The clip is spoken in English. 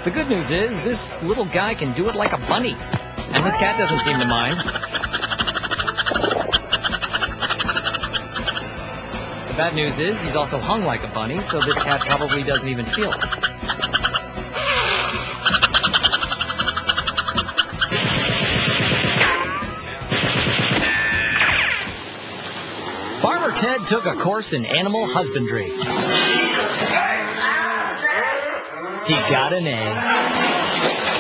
The good news is this little guy can do it like a bunny. And this cat doesn't seem to mind. The bad news is he's also hung like a bunny, so this cat probably doesn't even feel it. Farmer Ted took a course in animal husbandry. He got an A.